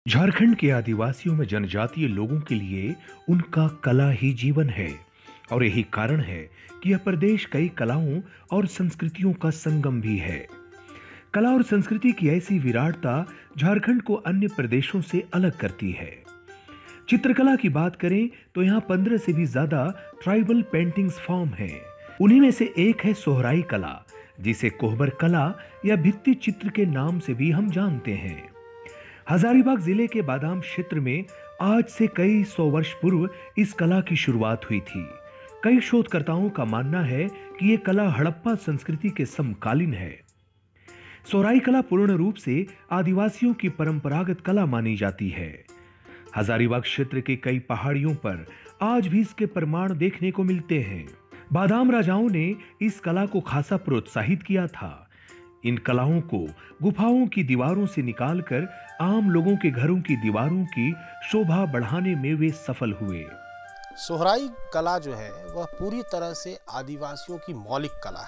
झारखंड के आदिवासियों में जनजातीय लोगों के लिए उनका कला ही जीवन है और यही कारण है कि यह प्रदेश कई कलाओं और संस्कृतियों का संगम भी है। कला और संस्कृति की ऐसी विराटता झारखंड को अन्य प्रदेशों से अलग करती है। चित्रकला की बात करें तो यहाँ 15 से भी ज्यादा ट्राइबल पेंटिंग्स फॉर्म हैं। उन्हीं में से एक है सोहराई कला, जिसे कोहबर कला या भित्ति चित्र के नाम से भी हम जानते हैं। हजारीबाग जिले के बादाम क्षेत्र में आज से कई सौ वर्ष पूर्व इस कला की शुरुआत हुई थी। कई शोधकर्ताओं का मानना है कि यह कला हड़प्पा संस्कृति के समकालीन है। सोहराई कला पूर्ण रूप से आदिवासियों की परंपरागत कला मानी जाती है। हजारीबाग क्षेत्र के कई पहाड़ियों पर आज भी इसके प्रमाण देखने को मिलते हैं। बादाम राजाओं ने इस कला को खासा प्रोत्साहित किया था। इन कलाओं को गुफाओं की दीवारों से निकालकर आम लोगों के घरों की दीवारों की शोभा बढ़ाने में वे सफल हुए। सोहराई कला जो है वह पूरी तरह से आदिवासियों की मौलिक कला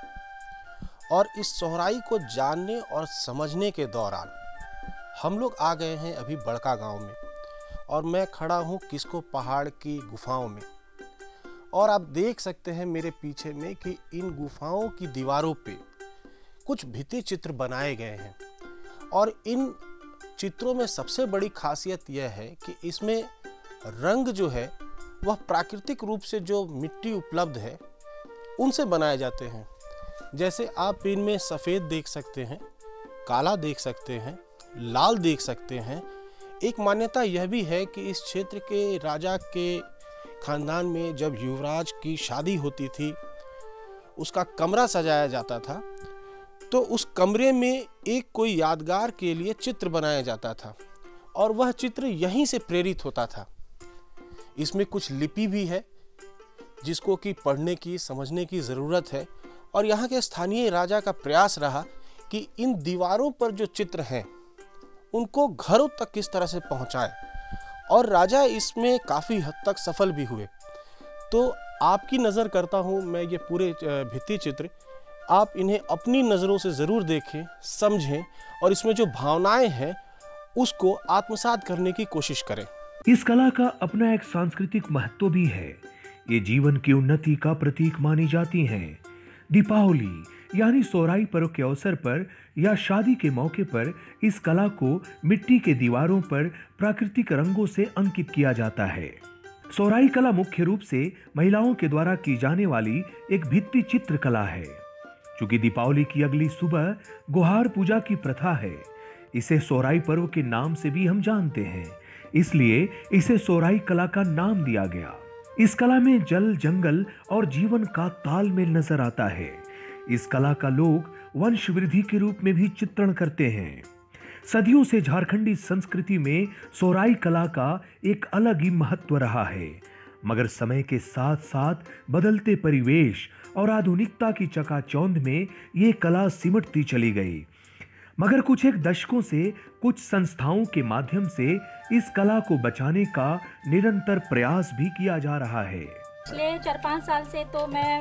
है और इस सोहराई को जानने और समझने के दौरान हम लोग आ गए हैं अभी बड़का गांव में और मैं खड़ा हूं किस्को पहाड़ की गुफाओं में और आप देख सकते हैं मेरे पीछे में कि इन गुफाओं की दीवारों पे कुछ भित्ति चित्र बनाए गए हैं और इन चित्रों में सबसे बड़ी खासियत यह है कि इसमें रंग जो है वह प्राकृतिक रूप से जो मिट्टी उपलब्ध है उनसे बनाए जाते हैं। जैसे आप इनमें सफ़ेद देख सकते हैं, काला देख सकते हैं, लाल देख सकते हैं। एक मान्यता यह भी है कि इस क्षेत्र के राजा के खानदान में जब युवराज की शादी होती थी उसका कमरा सजाया जाता था तो उस कमरे में एक कोई यादगार के लिए चित्र बनाया जाता था और वह चित्र यहीं से प्रेरित होता था। इसमें कुछ लिपि भी है जिसको कि पढ़ने की समझने की ज़रूरत है और यहाँ के स्थानीय राजा का प्रयास रहा कि इन दीवारों पर जो चित्र हैं उनको घरों तक किस तरह से पहुँचाए और राजा इसमें काफ़ी हद तक सफल भी हुए। तो आपकी नज़र करता हूँ मैं ये पूरे भित्ति चित्र, आप इन्हें अपनी नज़रों से ज़रूर देखें, समझें और इसमें जो भावनाएं हैं उसको आत्मसात करने की कोशिश करें। इस कला का अपना एक सांस्कृतिक महत्व भी है। ये जीवन की उन्नति का प्रतीक मानी जाती हैं। दीपावली यानी सोहराई पर्व के अवसर पर या शादी के मौके पर इस कला को मिट्टी के दीवारों पर प्राकृतिक रंगों से अंकित किया जाता है। सोहराई कला मुख्य रूप से महिलाओं के द्वारा की जाने वाली एक भित्ति चित्र कला है। चूंकि दीपावली की अगली सुबह गुहार पूजा की प्रथा है, इसे सोहराई पर्व के नाम से भी हम जानते हैं, इसलिए इसे सोहराई कला का नाम दिया गया। इस कला में जल, जंगल और जीवन का तालमेल नजर आता है। इस कला का लोग वंश वृद्धि के रूप में भी चित्रण करते हैं। सदियों से झारखंडी संस्कृति में सोहराई कला का एक अलग ही महत्व रहा है, मगर समय के साथ साथ बदलते परिवेश और आधुनिकता की चकाचौंध में ये कला सिमटती चली गई। मगर कुछ एक दशकों से कुछ संस्थाओं के माध्यम से इस कला को बचाने का निरंतर प्रयास भी किया जा रहा है। पिछले 4-5 साल से तो मैं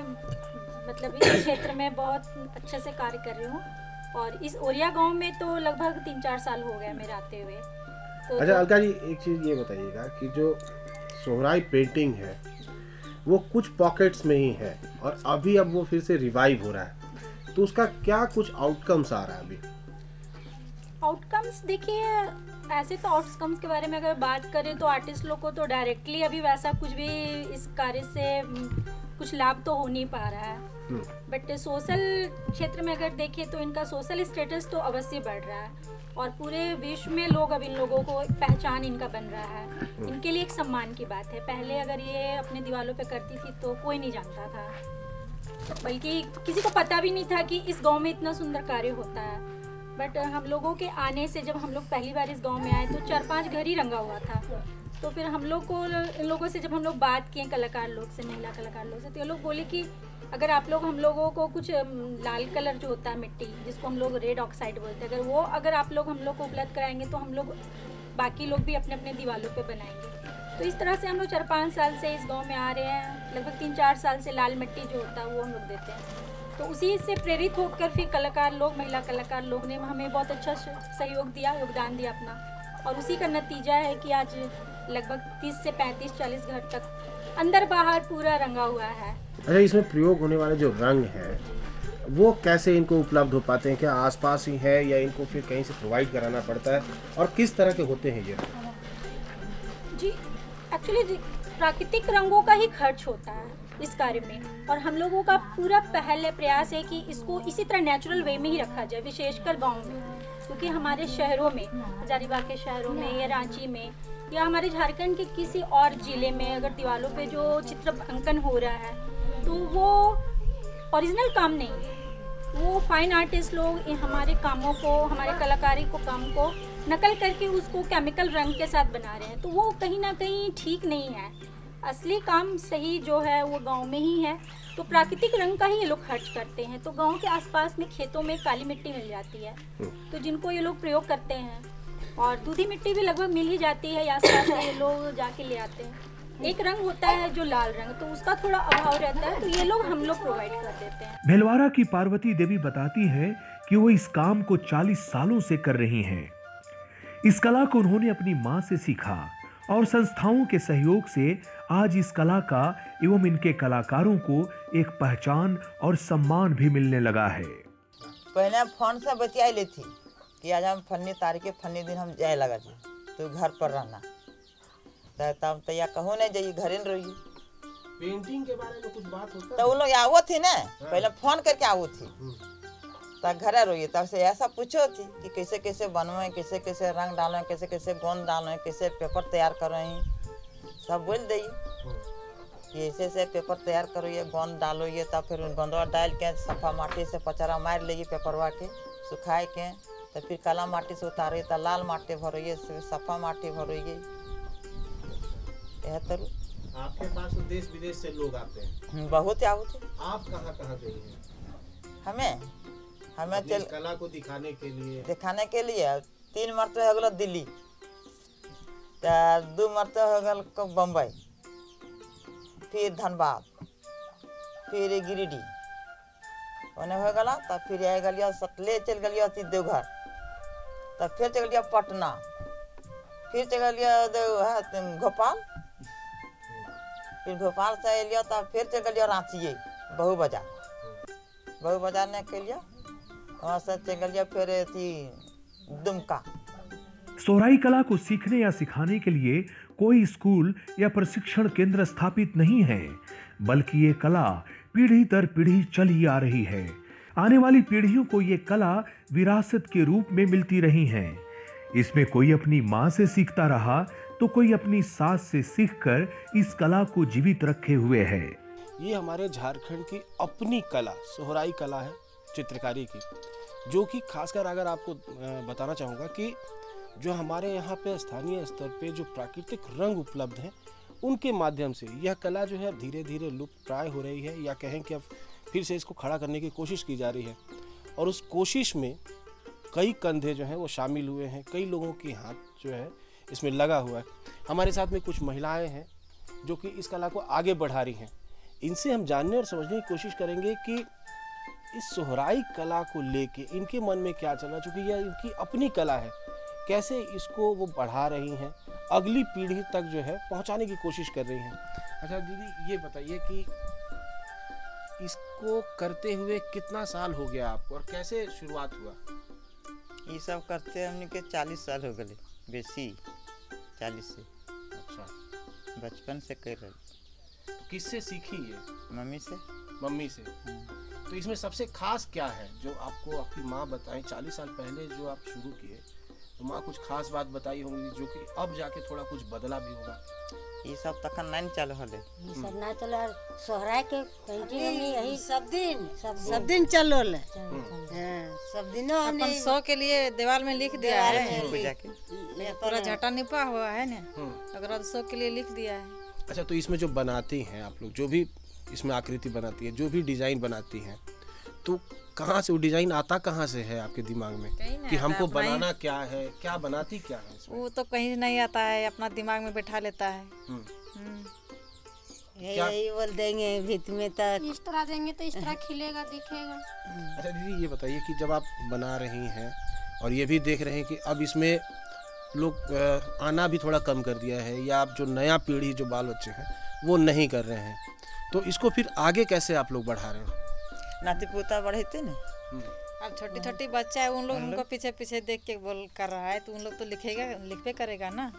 इस क्षेत्र में बहुत अच्छे से कार्य कर रही हूँ और इस ओरिया गांव में तो लगभग 3-4 साल हो गए मेरे आते हुए। तो अच्छा अलका जी, एक चीज़ ये बताइएगा कि जो सोहराई पेंटिंग है वो कुछ पॉकेट्स में ही है और अभी अब वो फिर से रिवाइव हो रहा है, तो उसका क्या कुछ आउटकम्स आ रहा है अभी? आउटकम्स देखिए, ऐसे तो आउटकम्स के बारे में अगर बात करें तो आर्टिस्ट लोग को तो डायरेक्टली अभी वैसा कुछ भी इस कार्य से कुछ लाभ तो हो नहीं पा रहा है, बट सोशल क्षेत्र में अगर देखें तो इनका सोशल स्टेटस तो अवश्य बढ़ रहा है और पूरे विश्व में लोग अब इन लोगों को पहचान इनका बन रहा है। इनके लिए एक सम्मान की बात है। पहले अगर ये अपने दीवारों पे करती थी तो कोई नहीं जानता था, बल्कि किसी को पता भी नहीं था कि इस गांव में इतना सुंदर कार्य होता है। बट हम लोगों के आने से जब हम लोग पहली बार इस गांव में आए तो 4-5 घर ही रंगा हुआ था। तो फिर हम लोग को इन लोगों से जब हम लोग बात किए, कलाकार लोग से, महिला कलाकार लोग से, तो ये लोग बोले कि अगर आप लोग हम लोगों को कुछ लाल कलर जो होता है मिट्टी, जिसको हम लोग रेड ऑक्साइड बोलते हैं, अगर आप लोग हम लोग को उपलब्ध कराएंगे तो हम लोग बाकी लोग भी अपने अपने दीवारों पे बनाएंगे। तो इस तरह से हम लोग 4-5 साल से इस गांव में आ रहे हैं। लगभग 3-4 साल से लाल मिट्टी जो होता है वो हम लोग देते हैं। तो उसी से प्रेरित होकर फिर कलाकार लोग, महिला कलाकार लोग ने हमें बहुत अच्छा सहयोग दिया, योगदान दिया अपना, और उसी का नतीजा है कि आज लगभग 30 से 35-40 घर तक अंदर बाहर पूरा रंगा हुआ है। अच्छा, इसमें प्रयोग होने वाले जो रंग हैं वो कैसे इनको उपलब्ध हो पाते हैं? क्या आसपास ही है या इनको फिर कहीं से प्रोवाइड कराना पड़ता है, और किस तरह के होते हैं ये? जी एक्चुअली प्राकृतिक रंगों का ही खर्च होता है इस कार्य में, और हम लोगों का पूरा पहले प्रयास है कि इसको इसी तरह नेचुरल वे में ही रखा जाए, विशेषकर गांव में, क्योंकि हमारे शहरों में, हजारीबाग के शहरों में या रांची में या हमारे झारखंड के किसी और ज़िले में अगर दीवारों पे जो चित्र अंकन हो रहा है तो वो ओरिजिनल काम नहीं है। वो फाइन आर्टिस्ट लोग हमारे कामों को, हमारे कलाकारी को काम को नकल करके उसको केमिकल रंग के साथ बना रहे हैं, तो वो कहीं ना कहीं ठीक नहीं है। असली काम सही जो है वो गांव में ही है। तो प्राकृतिक रंग का ही ये लोग खर्च करते हैं। तो गांव के आसपास में खेतों में काली मिट्टी मिल जाती है, तो जिनको ये लोग प्रयोग करते हैं, और दूधी मिट्टी भी लगभग मिल ही जाती है, आसपास से ये लोग जाके ले आते हैं। एक रंग होता है जो लाल रंग, तो उसका थोड़ा अभाव रहता है, तो ये लोग हम लोग प्रोवाइड कर देते हैं। भीलवाड़ा की पार्वती देवी बताती हैं कि वो इस काम को 40 सालों से कर रही हैं। इस कला को उन्होंने अपनी मां से सीखा और संस्थाओं के सहयोग से आज इस कला का एवं इनके कलाकारों को एक पहचान और सम्मान भी मिलने लगा है। पहले फोन से बतिया ली थी कि आज हम फन्नी तारीख के फन्नी दिन हम जाए लगा जी, तो घर पर रहना, तब तो या कहूँ नहीं जाइए घरे रहिए। पेंटिंग के बारे में कुछ बात होता तो वो लोग आवो थी ना, पहले फोन करके आवो थी, तब घरे रहिए, तब से ऐसा पूछो थी कि कैसे कैसे बनवे, कैसे कैसे रंग डालें, कैसे कैसे गोंद डालें, कैसे पेपर तैयार करें, सब बोल दिए कि ऐसे ऐसे पेपर तैयार करो, ये गोंद डालो, ये तब फिर गोंदवा डाल के सफा माटी से पचरा मार लीजिए पेपरवा के, सुखाए के, तो फिर काला माटी से उतारिए, तो लाल माटी भरोइए, सफा माटी भरोइए। यह तरह आपके पास तो देश विदेश से लोग आते हैं? बहुत आओ थे। आप कहाँ कहाँ गई हैं? हमें इस कला को दिखाने के लिए 3 मरतबा हो गल दिल्ली, 2 मरतबा हो गल बम्बई, फिर धनबाद, फिर गिरिडीह ओने हो गला, तब फिर आ गलिया सतले चल गलिया देवघर, तब फिर चल गलिया पटना, फिर चल गलिया भोपाल, फिर भोपाल से अलिया, तब फिर चल गलिया रांची बहु बाजार ने के लिया, वहाँ से चल गलिया फिर दुमका। सोहराई कला को सीखने या सिखाने के लिए कोई स्कूल या प्रशिक्षण केंद्र स्थापित नहीं है, बल्कि ये कला पीढ़ी दर पीढ़ी चली आ रही है। आने वाली पीढ़ियों को ये कला विरासत के रूप में मिलती रही है। इसमें कोई अपनी माँ से सीखता रहा तो कोई अपनी सास से सीखकर इस कला को जीवित रखे हुए है। ये हमारे झारखंड की अपनी कला सोहराई कला है, चित्रकारी की, जो कि खासकर अगर आपको बताना चाहूँगा कि जो हमारे यहाँ पे स्थानीय स्तर पे जो प्राकृतिक रंग उपलब्ध हैं उनके माध्यम से यह कला जो है धीरे धीरे लुप्त प्राय हो रही है, या कहें कि अब फिर से इसको खड़ा करने की कोशिश की जा रही है। और उस कोशिश में कई कंधे जो हैं वो शामिल हुए हैं, कई लोगों के हाथ जो है इसमें लगा हुआ है। हमारे साथ में कुछ महिलाएं हैं जो कि इस कला को आगे बढ़ा रही हैं। इनसे हम जानने और समझने की कोशिश करेंगे कि इस सोहराई कला को लेके इनके मन में क्या चल रहा है, चूँकि यह इनकी अपनी कला है, कैसे इसको वो बढ़ा रही हैं, अगली पीढ़ी तक जो है पहुंचाने की कोशिश कर रही हैं। अच्छा दीदी, ये बताइए कि इसको करते हुए कितना साल हो गया आपको और कैसे शुरुआत हुआ? ये सब करते हमने के 40 साल हो गए, बेसी 40 से। अच्छा, बचपन से कर रहे। तो किससे सीखी ये? मम्मी से। मम्मी से। तो इसमें सबसे खास क्या है जो आपको आपकी माँ बताएं? 40 साल पहले जो आप शुरू किए तो माँ कुछ खास बात बताई होंगी जो कि अब जाके थोड़ा कुछ बदला भी होगा। ये सब तक नहीं चल हले, ये सब ना चला। सोहराय के पेंटिंग में यही सब दिन चलो ले, सब दिन अपन 100 के लिए दीवार में लिख दिया है, पूजा के पूरा झटा निपा हुआ है ना, अगर 100 के लिए लिख दिया है। अच्छा, तो इसमें जो बनाती हैं आप लोग, जो भी इसमें आकृति बनाती है, जो भी डिजाइन बनाती हैं, तो कहाँ से वो डिजाइन आता कहाँ से है आपके दिमाग में कि हमको बनाना क्या है, क्या बनाती क्या है इसमें? वो तो कहीं नहीं आता है, अपना दिमाग में बैठा लेता है। यही बोल देंगे भीत में तक इस तरह देंगे तो इस तरह खिलेगा, दिखेगा। अच्छा दीदी, ये बताइए कि जब आप बना रही हैं और ये भी देख रहे हैं कि अब इसमें लोग आना भी थोड़ा कम कर दिया है, या अब जो नया पीढ़ी जो बाल बच्चे हैं वो नहीं कर रहे हैं, तो इसको फिर आगे कैसे आप लोग बढ़ा रहे हो? नाती पोता बढ़ेते ना। अब छोटी छोटी बच्चा है, उन लोग उनको पीछे पीछे देख के बोल कर रहा है, तो उन लोग तो लिखबे करेगा ना,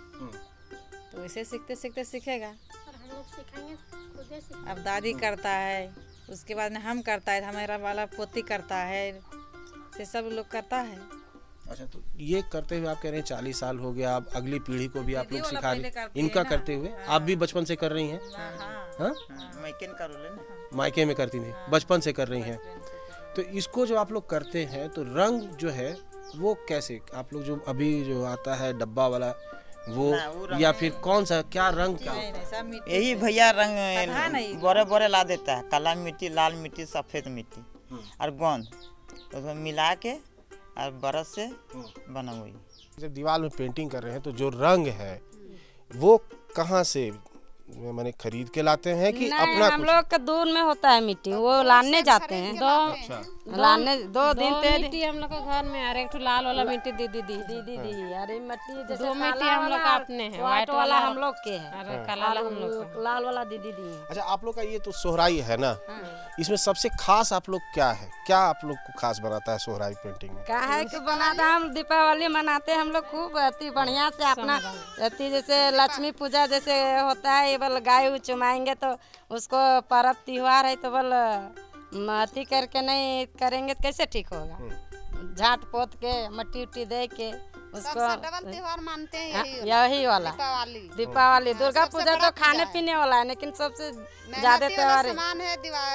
तो वैसे सीखते सीखते सीखेगा। और हम लोग सिखाएंगे खुद ही सीखेंगे। अब दादी करता है, उसके बाद में हम करता है, हमारा वाला पोती करता है, ये सब लोग करता है। अच्छा, तो ये करते हुए आप कह रहे हैं 40 साल हो गया, अब अगली पीढ़ी को भी आप लोग वाला सिखा पहले रहे करती इनका है ना। करते हुए आप भी बचपन से कर रही हैं? हाँ, मैकेन करो ले ना। मायके में करती थी, बचपन से कर रही हैं। तो इसको जो आप लोग करते हैं तो रंग जो है वो कैसे आप लोग, जो अभी जो आता है डब्बा वाला वो, या फिर कौन सा क्या रंग क्या? यही भैया पता रंग नहीं। बड़े बड़े ला देता है, काला मिट्टी, लाल मिट्टी, सफ़ेद मिट्टी और गोंद, तो उसमें मिला के और बरस से बना हुई। जब दीवार में पेंटिंग कर रहे हैं तो जो रंग है वो कहाँ से मैंने खरीद के लाते हैं कि अपना हम लोग के दूर में होता है मिट्टी, वो लाने जाते हैं। अच्छा, लाने 2 दिन 3 मिट्टी हम लोग के घर में, अरे एक ठो लाल वाला मिट्टी दीदी दी दीदी अरे मिट्टी जैसे 2 मिट्टी हम लोग का अपने हैं, व्हाइट वाला हम लोग के है, अरे काला वाला हम लोग का। लाल वाला दीदी दी है। अच्छा, आप लोग का ये तो सोहराई है ना, इसमें सबसे खास आप लोग क्या है, क्या आप लोग को खास बनाता है सोहराई पेंटिंग में? क्या है कि बनाता हम दीपावली मनाते हैं हम लोग खूब अति बढ़िया से अपना अति, जैसे लक्ष्मी पूजा जैसे होता है, ये बल गाय चुमाएंगे तो उसको पर्व त्योहार है तो बल अति करके नहीं करेंगे तो कैसे ठीक होगा। झाट पोत के मट्टी उट्टी दे के उसको डबल त्योहार मानते हैं यही वाला दीपावली। दुर्गा पूजा तो खाने पीने वाला है, लेकिन सबसे ज्यादा त्योहार है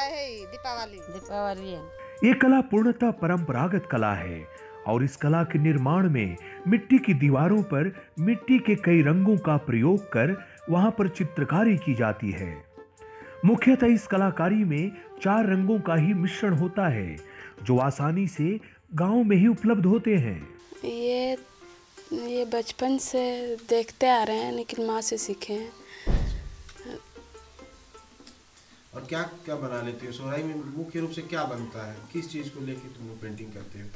दीपावली है। ये कला पूर्णतः परंपरागत कला है और इस कला के निर्माण में मिट्टी की दीवारों पर मिट्टी के कई रंगों का प्रयोग कर वहां पर चित्रकारी की जाती है। मुख्यतः इस कलाकारी में 4 रंगों का ही मिश्रण होता है जो आसानी से गांव में ही उपलब्ध होते हैं। ये बचपन से देखते आ रहे हैं, लेकिन माँ से सीखे हैं। और क्या क्या बना लेते हो सोहराई में? मुख्य रूप से क्या बनता है, किस चीज को लेके तुम लोग पेंटिंग करते हो?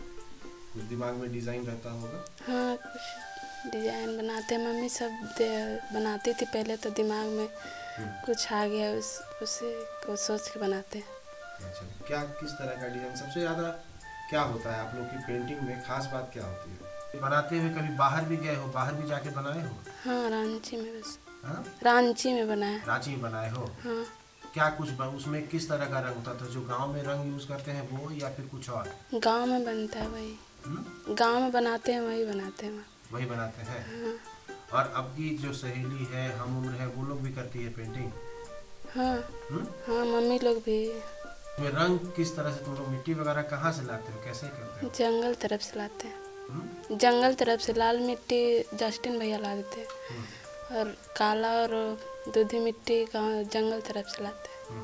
कुछ दिमाग में डिजाइन रहता होगा? हाँ, कुछ डिजाइन बनाते हैं, मम्मी सब बनाती थी पहले, तो दिमाग में कुछ आ गया, उसे को सोच के बनाते हैं। अच्छा, क्या किस तरह का डिजाइन सबसे ज्यादा क्या होता है आप लोग की पेंटिंग में, खास बात क्या होती है? बनाते हुए कभी बाहर भी गए हो, बाहर भी जाके बनाए हो? हाँ, रांची में बस। हाँ? रांची में बनाए। रांची में बनाए हो? हाँ। क्या कुछ उसमें किस तरह का रंग होता था, जो गांव में रंग यूज करते हैं वो, या फिर कुछ और? गांव में बनता है वही। गांव में बनाते हैं वही बनाते हैं। वही बनाते हैं। हाँ। और अब की जो सहेली है, हम उम्र है, वो लोग भी करती है पेंटिंग? हाँ। हाँ, मम्मी लोग भी। में रंग किस तरह से तुम लोग मिट्टी वगैरह कहाँ से लाते हो, कैसे करते हो? जंगल तरफ से लाते हैं। जंगल तरफ से लाल मिट्टी जस्टिन भैया ला देते हैं, और काला और दूधी मिट्टी गाँव जंगल तरफ से लाते हैं।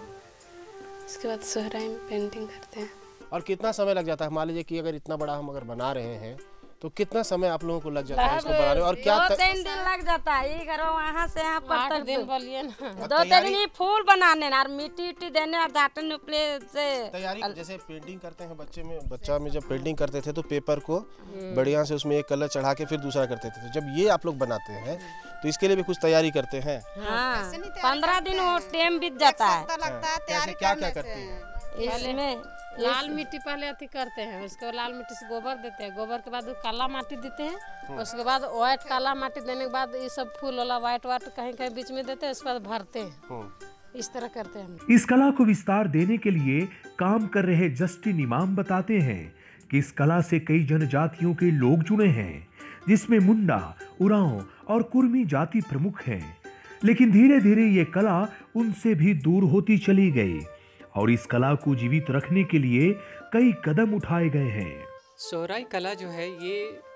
उसके बाद सोहराई में पेंटिंग करते हैं। और कितना समय लग जाता है? मान लीजिए कि अगर इतना बड़ा हम अगर बना रहे हैं तो कितना समय आप लोगों को लग जाता है इसको बनाने में? और क्या 2-3 दिन लग जाता है, ये करो वहाँ से यहाँ पर 8 दिन बोलिए ना। 2-3 दिन फूल बनाने और मिट्टी उट्टी देने और झाटन उपले से तैयारी। जैसे पेंटिंग करते हैं बच्चा में जब पेंटिंग करते थे तो पेपर को बढ़िया से उसमें एक कलर चढ़ा के फिर दूसरा करते थे, तो जब ये आप लोग बनाते हैं तो इसके लिए भी कुछ तैयारी करते हैं? हाँ, 15 दिन वो टाइम बीत जाता है। कैसे क्या क्या करते हैं इसमें? लाल मिट्टी पहले अति करते हैं, उसके बाद लाल मिट्टी से गोबर देते हैं, गोबर के बाद काला माटी देते हैं, उसके बाद व्हाइट काला माटी देने के बाद ये सब फूल वाला व्हाइट कहीं कहीं बीच में देते हैं, उसके बाद भरते हैं। इस तरह करते हैं। इस कला को विस्तार देने के लिए काम कर रहे जस्टिन इमाम बताते हैं कि इस कला से कई जनजातियों के लोग जुड़े हैं, जिसमें मुंडा, उरांव और कुर्मी जाति प्रमुख हैं। लेकिन धीरे धीरे ये कला उनसे भी दूर होती चली गई और इस कला को जीवित रखने के लिए कई कदम उठाए गए हैं। सोहराई कला जो है ये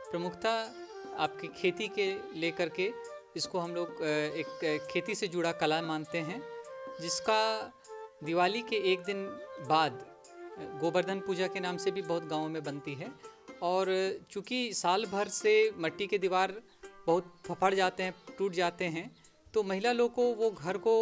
प्रमुखतः आपकी खेती के लेकर के इसको हम लोग एक खेती से जुड़ा कला मानते हैं, जिसका दिवाली के एक दिन बाद गोवर्धन पूजा के नाम से भी बहुत गाँवों में बनती है। और चूँकि साल भर से मट्टी के दीवार बहुत फफड़ जाते हैं, टूट जाते हैं, तो महिला लोग को वो घर को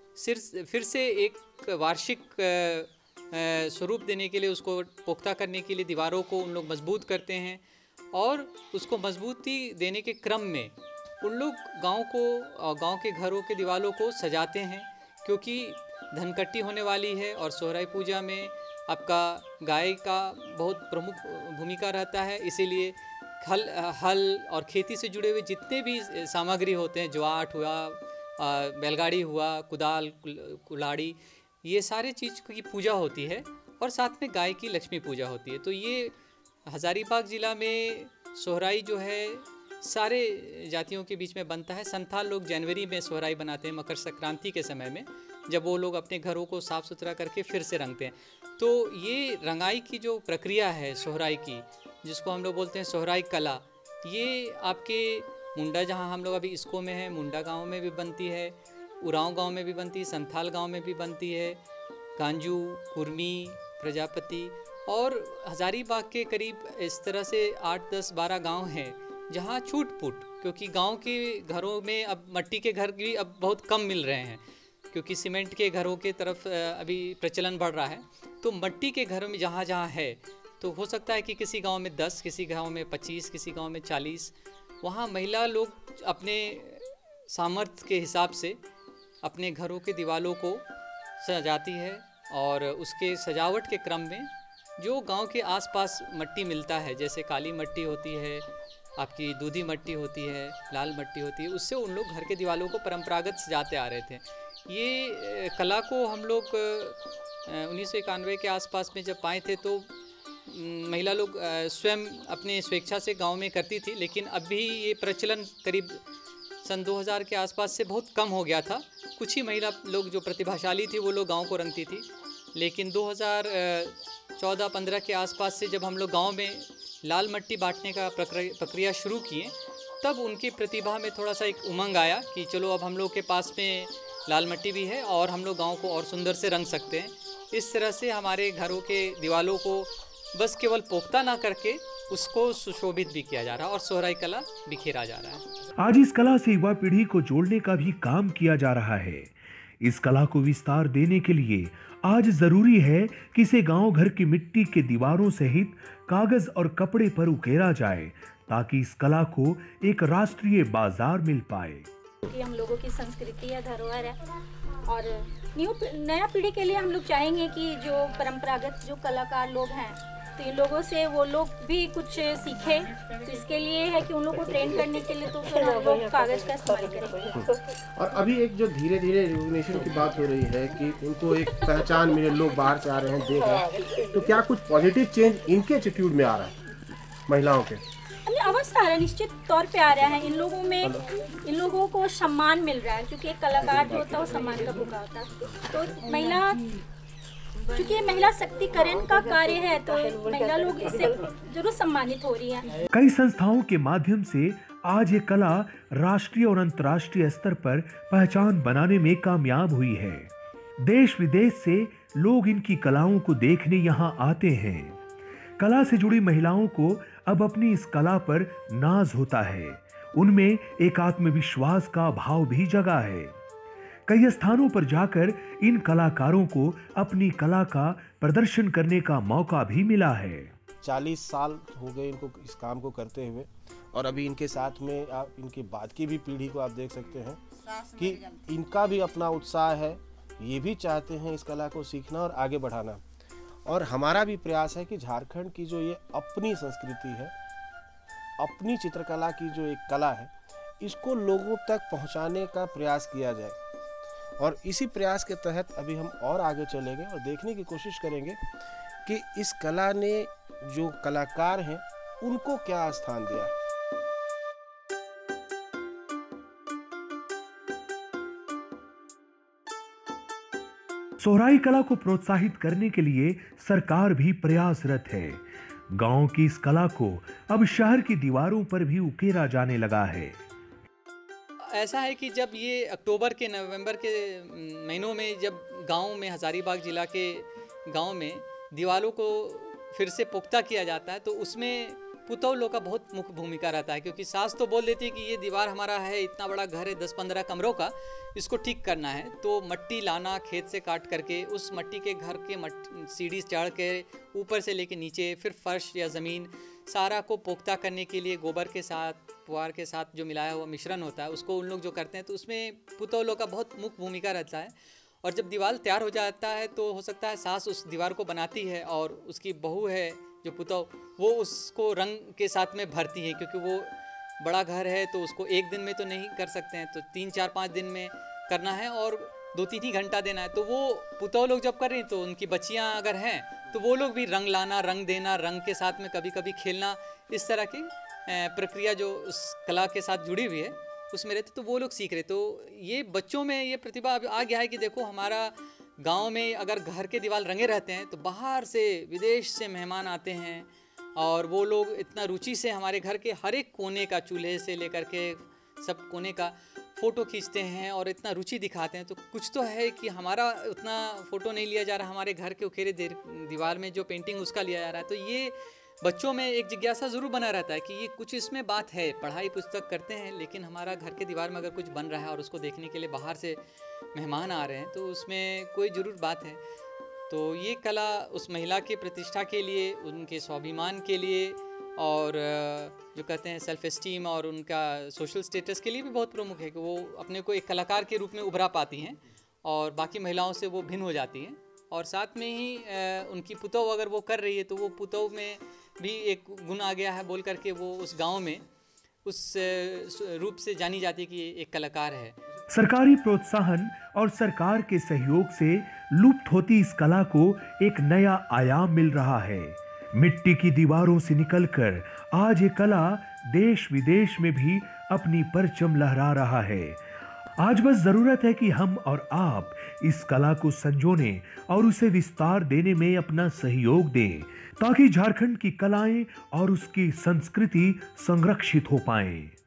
फिर से एक वार्षिक स्वरूप देने के लिए, उसको पुख्ता करने के लिए दीवारों को उन लोग मजबूत करते हैं और उसको मजबूती देने के क्रम में उन लोग गांव के घरों के दीवारों को सजाते हैं, क्योंकि धनकट्टी होने वाली है और सोहराई पूजा में आपका गाय का बहुत प्रमुख भूमिका रहता है। इसीलिए हल और खेती से जुड़े हुए जितने भी सामग्री होते हैं, ज्वाट हुआ, बैलगाड़ी हुआ, कुदाल, कुल्हाड़ी, ये सारे चीज़ की पूजा होती है और साथ में गाय की लक्ष्मी पूजा होती है। तो ये हज़ारीबाग ज़िला में सोहराई जो है सारे जातियों के बीच में बनता है। संथाल लोग जनवरी में सोहराई बनाते हैं, मकर संक्रांति के समय में, जब वो लोग अपने घरों को साफ़ सुथरा करके फिर से रंगते हैं। तो ये रंगाई की जो प्रक्रिया है सोहराई की, जिसको हम लोग बोलते हैं सोहराई कला, ये आपके मुंडा, जहाँ हम लोग अभी इसको में है, मुंडा गांव में भी बनती है, उरांव गांव में भी बनती है, संथाल गांव में भी बनती है, कांजू, कुर्मी, प्रजापति और हज़ारीबाग के करीब इस तरह से 8, 10, 12 गांव हैं जहाँ छूट-फूट, क्योंकि गांव के घरों में अब मट्टी के घर भी अब बहुत कम मिल रहे हैं, क्योंकि सीमेंट के घरों के तरफ अभी प्रचलन बढ़ रहा है। तो मट्टी के घरों में जहाँ जहाँ है, तो हो सकता है कि किसी गांव में 10, किसी गांव में 25, किसी गांव में 40, वहाँ महिला लोग अपने सामर्थ्य के हिसाब से अपने घरों के दीवारों को सजाती है और उसके सजावट के क्रम में जो गांव के आसपास मट्टी मिलता है, जैसे काली मट्टी होती है, आपकी दूधी मट्टी होती है, लाल मट्टी होती है, उससे उन लोग घर के दीवारों को परंपरागत सजाते आ रहे थे। ये कला को हम लोग 1991 के आसपास में जब पाए थे तो महिला लोग स्वयं अपने स्वेच्छा से गांव में करती थी, लेकिन अभी ये प्रचलन करीब सन 2000 के आसपास से बहुत कम हो गया था। कुछ ही महिला लोग जो प्रतिभाशाली थी वो लोग गांव को रंगती थी, लेकिन 2014-15 के आसपास से जब हम लोग गांव में लाल मट्टी बांटने का प्रक्रिया शुरू किए, तब उनकी प्रतिभा में थोड़ा सा एक उमंग आया कि चलो अब हम लोग के पास में लाल मट्टी भी है और हम लोग गांव को और सुंदर से रंग सकते हैं। इस तरह से हमारे घरों के दीवारों को बस केवल पोख्ता ना करके उसको सुशोभित भी किया जा रहा है और सोहराई कला बिखेरा जा रहा है। आज इस कला से युवा पीढ़ी को जोड़ने का भी काम किया जा रहा है। इस कला को विस्तार देने के लिए आज जरूरी है कि इसे गांव घर की मिट्टी के दीवारों सहित कागज और कपड़े पर उकेरा जाए, ताकि इस कला को एक राष्ट्रीय बाजार मिल पाए। कि हम लोगों की संस्कृति या धरोहर है और नया पीढ़ी के लिए हम लोग चाहेंगे कि जो परंपरागत जो कलाकार लोग हैं, तो इन लोगों से वो लोग भी कुछ सीखें। तो इसके लिए है कि उन लोगों को ट्रेन करने के लिए तो फिर हम लोग कागज का इस्तेमाल करेंगे। और अभी एक जो धीरे धीरे रिकॉग्निशन की बात हो रही है कि उनको एक पहचान मिले, लोग बाहर से आ रहे हैं, देख रहे हैं, तो क्या कुछ पॉजिटिव चेंज इनके एटीट्यूड में आ रहा है महिलाओं के? अवश्य आ रहा है, निश्चित तौर पे आ रहा है। इन लोगों में इन लोगों को सम्मान मिल रहा है, क्योंकि एक कलाकार जो होता है वो सम्मान का भूखा होता है। तो महिला, क्योंकि महिला शक्तिकरण का कार्य है, तो महिला लोग इससे जरूर सम्मानित हो रही है। कई संस्थाओं के माध्यम से आज ये कला राष्ट्रीय और अंतर्राष्ट्रीय स्तर पर पहचान बनाने में कामयाब हुई है। देश विदेश से लोग इनकी कलाओं को देखने यहाँ आते हैं। कला से जुड़ी महिलाओं को अब अपनी इस कला पर नाज होता है। उनमें एक आत्मविश्वास का भाव भी जगा है। कई स्थानों पर जाकर इन कलाकारों को अपनी कला का प्रदर्शन करने का मौका भी मिला है। 40 साल हो गए इनको इस काम को करते हुए, और अभी इनके साथ में आप इनके बाद की भी पीढ़ी को आप देख सकते हैं कि इनका भी अपना उत्साह है, ये भी चाहते हैं इस कला को सीखना और आगे बढ़ाना। और हमारा भी प्रयास है कि झारखंड की जो ये अपनी संस्कृति है, अपनी चित्रकला की जो एक कला है, इसको लोगों तक पहुंचाने का प्रयास किया जाए। और इसी प्रयास के तहत अभी हम और आगे चलेंगे और देखने की कोशिश करेंगे कि इस कला ने जो कलाकार हैं उनको क्या स्थान दिया है। सोहराई कला को प्रोत्साहित करने के लिए सरकार भी प्रयासरत है। गांव की इस कला को अब शहर की दीवारों पर भी उकेरा जाने लगा है। ऐसा है कि जब ये अक्टूबर के नवंबर के महीनों में जब गांव में, हज़ारीबाग ज़िला के गांव में दीवारों को फिर से पुख्ता किया जाता है, तो उसमें पुतौह लोग का बहुत मुख्य भूमिका रहता है। क्योंकि सास तो बोल देती है कि ये दीवार हमारा है, इतना बड़ा घर है, 10-15 कमरों का, इसको ठीक करना है। तो मट्टी लाना खेत से काट करके, उस मट्टी के घर के सीढ़ी चढ़ के ऊपर से लेके नीचे, फिर फर्श या ज़मीन सारा को पोख्ता करने के लिए गोबर के साथ, पुआर के साथ जो मिलाया हुआ मिश्रण होता है उसको उन लोग जो करते हैं, तो उसमें पुतौह लोग का बहुत मुख्य भूमिका रहता है। और जब दीवार तैयार हो जाता है तो हो सकता है सास उस दीवार को बनाती है और उसकी बहू है जो पुतौह, वो उसको रंग के साथ में भरती है, क्योंकि वो बड़ा घर है तो उसको एक दिन में तो नहीं कर सकते हैं, तो 3, 4, 5 दिन में करना है और 2-3 ही घंटा देना है। तो वो पुतौह लोग जब कर रही तो उनकी बच्चियां अगर हैं तो वो लोग भी रंग लाना, रंग देना, रंग के साथ में कभी कभी खेलना, इस तरह की प्रक्रिया जो उस कला के साथ जुड़ी हुई है उसमें रहते, तो वो लोग सीख रहे। तो ये बच्चों में ये प्रतिभा अब आ गया है कि देखो हमारा गांव में अगर घर के दीवार रंगे रहते हैं तो बाहर से विदेश से मेहमान आते हैं और वो लोग इतना रुचि से हमारे घर के हर एक कोने का, चूल्हे से लेकर के सब कोने का फ़ोटो खींचते हैं और इतना रुचि दिखाते हैं। तो कुछ तो है कि हमारा उतना फ़ोटो नहीं लिया जा रहा, हमारे घर के उखेरे दीवार में जो पेंटिंग उसका लिया जा रहा है। तो ये बच्चों में एक जिज्ञासा ज़रूर बना रहता है कि ये कुछ इसमें बात है, पढ़ाई पुस्तक करते हैं लेकिन हमारा घर के दीवार में अगर कुछ बन रहा है और उसको देखने के लिए बाहर से मेहमान आ रहे हैं तो उसमें कोई ज़रूर बात है। तो ये कला उस महिला के प्रतिष्ठा के लिए, उनके स्वाभिमान के लिए और जो कहते हैं सेल्फ एस्टीम और उनका सोशल स्टेटस के लिए भी बहुत प्रमुख है कि वो अपने को एक कलाकार के रूप में उभरा पाती हैं और बाकी महिलाओं से वो भिन्न हो जाती हैं। और साथ में ही उनकी पुतौह अगर वो कर रही है तो वो पुतौह में भी एक गुण आ गया है बोल करके वो उस गांव में उस रूप से जानी जाती है कि एक कलाकार है। सरकारी प्रोत्साहन और सरकार के सहयोग से लुप्त होती इस कला को एक नया आयाम मिल रहा है। मिट्टी की दीवारों से निकलकर आज ये कला देश विदेश में भी अपनी परचम लहरा रहा है। आज बस जरूरत है कि हम और आप इस कला को संजोने और उसे विस्तार देने में अपना सहयोग दें, ताकि झारखंड की कलाएं और उसकी संस्कृति संरक्षित हो पाएं।